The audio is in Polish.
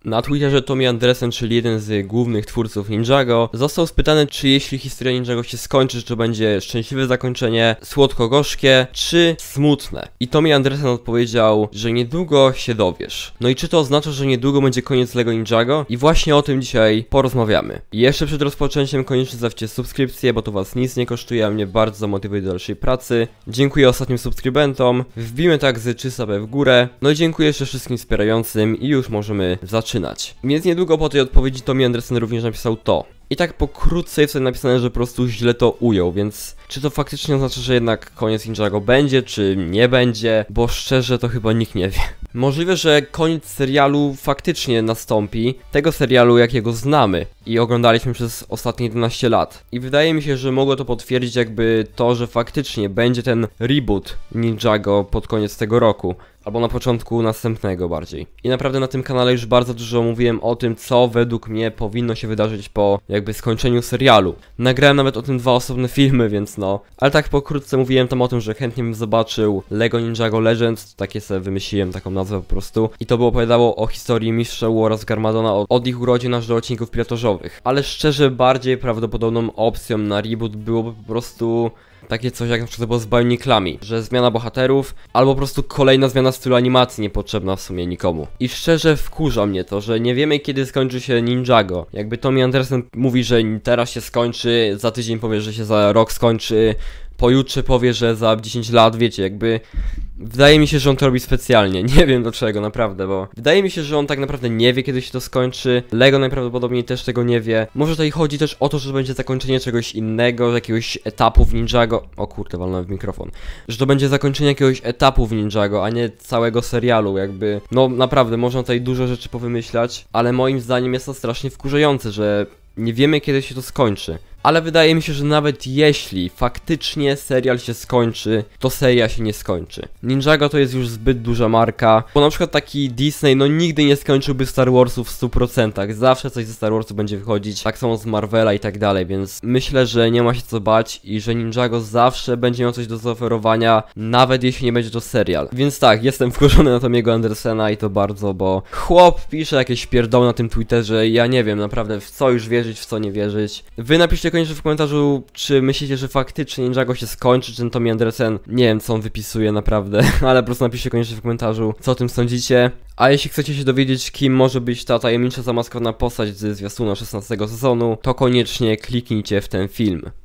Na Twitterze Tommy Andresen, czyli jeden z głównych twórców Ninjago, został spytany, czy jeśli historia Ninjago się skończy, czy to będzie szczęśliwe zakończenie, słodko-gorzkie, czy smutne. I Tommy Andresen odpowiedział, że niedługo się dowiesz. No i czy to oznacza, że niedługo będzie koniec LEGO Ninjago? I właśnie o tym dzisiaj porozmawiamy. I jeszcze przed rozpoczęciem koniecznie zostawcie subskrypcję, bo to was nic nie kosztuje, a mnie bardzo motywuje do dalszej pracy. Dziękuję ostatnim subskrybentom, wbijmy tak z 300 w górę. No i dziękuję jeszcze wszystkim wspierającym i już możemy zaczynać. Więc niedługo po tej odpowiedzi Tommy Andresen również napisał to. I tak pokrótce jest tutaj napisane, że po prostu źle to ujął, więc czy to faktycznie oznacza, że jednak koniec Ninjago będzie, czy nie będzie? Bo szczerze to chyba nikt nie wie. Możliwe, że koniec serialu faktycznie nastąpi, tego serialu jakiego znamy i oglądaliśmy przez ostatnie 11 lat. I wydaje mi się, że mogło to potwierdzić jakby to, że faktycznie będzie ten reboot Ninjago pod koniec tego roku. Albo na początku następnego bardziej. I naprawdę na tym kanale już bardzo dużo mówiłem o tym, co według mnie powinno się wydarzyć po jakby skończeniu serialu. Nagrałem nawet o tym 2 osobne filmy, więc no. Ale tak pokrótce mówiłem tam o tym, że chętnie bym zobaczył LEGO Ninjago Legends, takie sobie wymyśliłem taką nazwę po prostu. I to by opowiadało o historii Mistrza Wu oraz Garmadona od ich urodzin aż do odcinków pilotażowych. Ale szczerze bardziej prawdopodobną opcją na reboot byłoby po prostu takie coś jak na przykład było z Bioniclami, że zmiana bohaterów, albo po prostu kolejna zmiana stylu animacji niepotrzebna w sumie nikomu. I szczerze wkurza mnie to, że nie wiemy kiedy skończy się Ninjago. Jakby Tommy Andresen mówi, że teraz się skończy, za tydzień powie, że się za rok skończy, pojutrze powie, że za 10 lat, wiecie, jakby... Wydaje mi się, że on to robi specjalnie, nie wiem dlaczego, naprawdę, bo... Wydaje mi się, że on tak naprawdę nie wie, kiedy się to skończy, LEGO najprawdopodobniej też tego nie wie. Może tutaj chodzi też o to, że będzie zakończenie czegoś innego, jakiegoś etapu w Ninjago... O kurde, walnąłem w mikrofon. Że to będzie zakończenie jakiegoś etapu w Ninjago, a nie całego serialu, jakby... No naprawdę, można tutaj dużo rzeczy powymyślać, ale moim zdaniem jest to strasznie wkurzające, że... Nie wiemy kiedy się to skończy. Ale wydaje mi się, że nawet jeśli faktycznie serial się skończy, to seria się nie skończy. Ninjago to jest już zbyt duża marka, bo na przykład taki Disney no nigdy nie skończyłby Star Warsów w 100%. Zawsze coś ze Star Warsów będzie wychodzić, tak samo z Marvela i tak dalej, więc myślę, że nie ma się co bać i że Ninjago zawsze będzie miał coś do zaoferowania, nawet jeśli nie będzie to serial. Więc tak, jestem wkurzony na Tommy'ego Andresena i to bardzo, bo chłop pisze jakieś pierdoły na tym Twitterze i ja nie wiem naprawdę w co już wierzyć, w co nie wierzyć. Wy napiszcie koniecznie w komentarzu, czy myślicie, że faktycznie Ninjago się skończy, czy ten Tommy Andresen, nie wiem co on wypisuje naprawdę, ale po prostu napiszcie koniecznie w komentarzu, co o tym sądzicie. A jeśli chcecie się dowiedzieć, kim może być ta tajemnicza zamaskowana postać z zwiastuna 16 sezonu, to koniecznie kliknijcie w ten film.